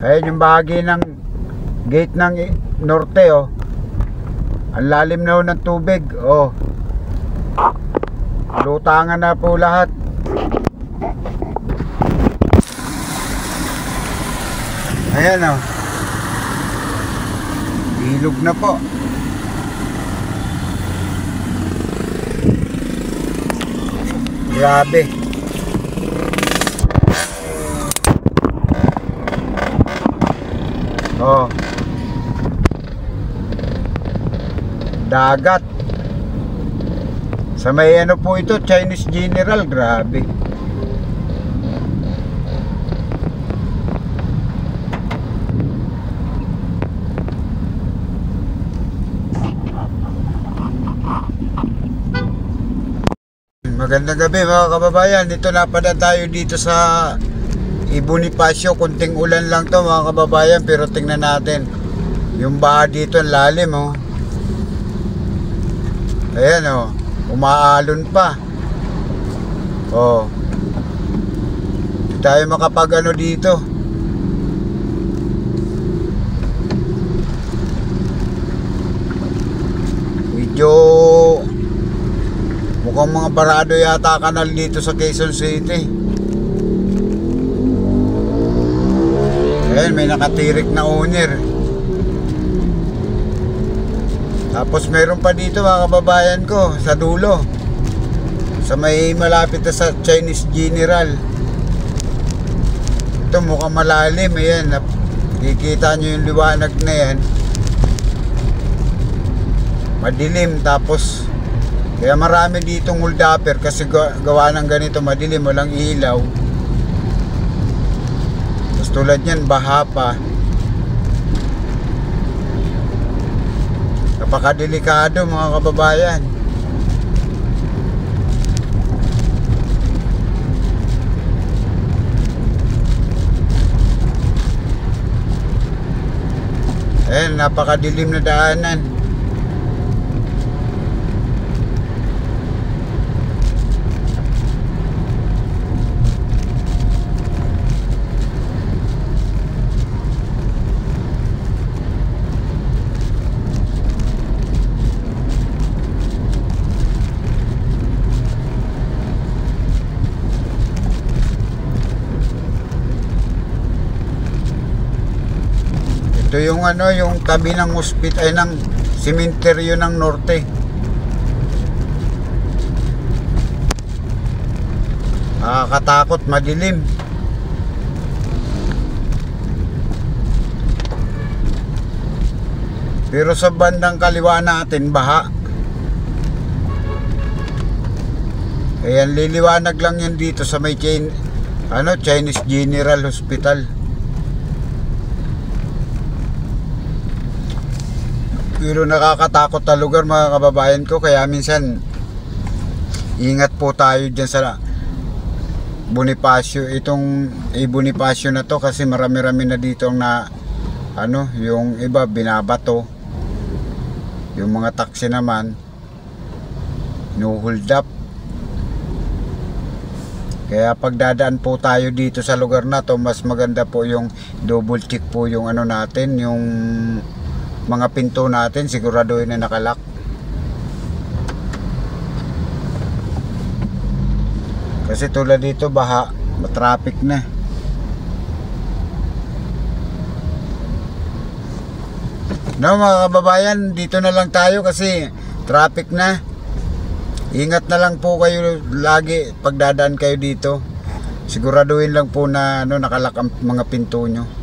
Ayan yung bahagi ng gate ng norte, oh. Ang lalim na ho ng tubig, oh. Lutangan na po lahat. Ayan, oh. Ilog na po. Grabe. Oh. Dagat. Sa may ano po ito, Chinese General, grabe. Magandang gabi mga kababayan. Dito napadaan tayo dito sa Bonifacio. Kunting ulan lang to mga kababayan, pero tingnan natin yung baha dito, ang lalim, oh. Ayan, oh, umaalon pa. Oh, hindi tayo makapag ano dito. Medyo mukhang mga barado yata kanal dito sa Quezon City. Ayan, may nakatirik na owner. Tapos meron pa dito mga kababayan ko sa dulo, sa may malapit na sa Chinese General. Ito mukhang malalim. Ayan, nakikita nyo yung liwanag na yan. Madilim, tapos kaya marami ditong hold-upper kasi gawa ng ganito, madilim, walang ilaw. Tapos tulad yan, baha pa. Napakadelikado mga kababayan. Ayan, napakadilim na daanan. Ito yung ano, yung tabi ng hospital, ay ng sementeryo ng norte. Nakakatakot, madilim. Pero sa bandang kaliwa natin, baha. Ayan, liliwanag lang yan dito sa may Chinese General Hospital. Pero nakakatakot na lugar mga kababayan ko, kaya minsan ingat po tayo dyan sa Bonifacio. Itong Bonifacio na to kasi marami-rami na dito na ano, yung iba binabato, yung mga taxi naman no hold up. Kaya pagdadaan po tayo dito sa lugar na to, mas maganda po yung double check po yung ano natin, yung mga pinto natin, siguraduhin na nakalock. Kasi tulad dito, baha, matraffic na. No mga kababayan, dito na lang tayo kasi traffic na. Ingat na lang po kayo lagi pagdadaan kayo dito. Siguraduhin lang po na ano, nakalock ang mga pinto nyo.